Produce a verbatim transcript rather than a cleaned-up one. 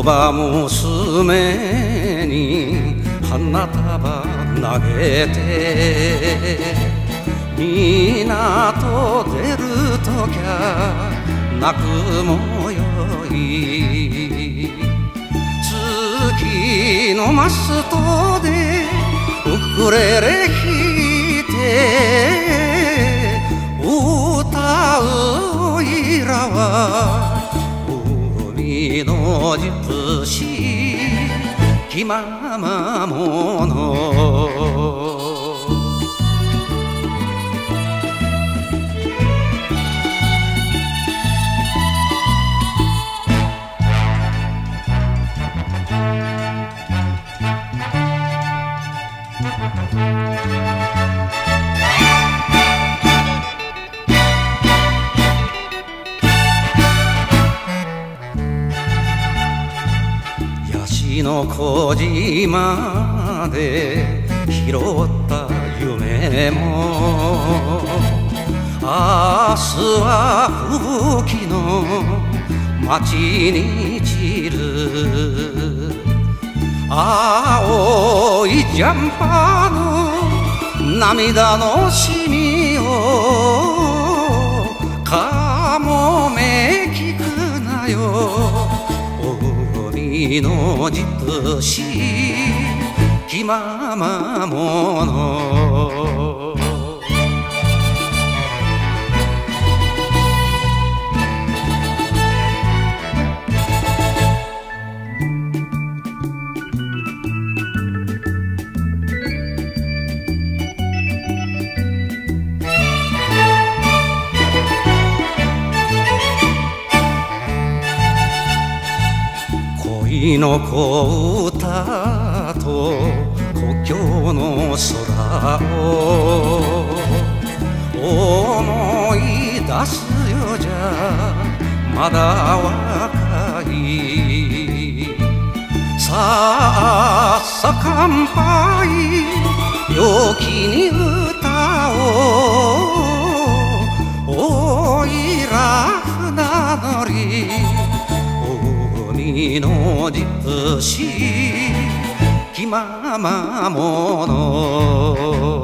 ば娘に花束投げて港出るときゃ泣くもよい月のマストでウクレレ弾いて歌うおいらは海のジプシー気ままものヤシの小島で拾った夢も明日は吹雪の街に散る青いジャンパーの涙のシミをかもめ聞くなよ海のジプシー気ままもの恋の小歌と故郷の空を思い出すよじゃまだ若いさあさ乾杯陽気に歌おうおいら船乗り海のジプシー気ままもの